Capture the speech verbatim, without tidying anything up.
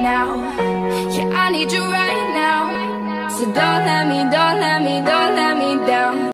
now. Yeah, I need you right now. So don't let me, don't let me, don't let me down.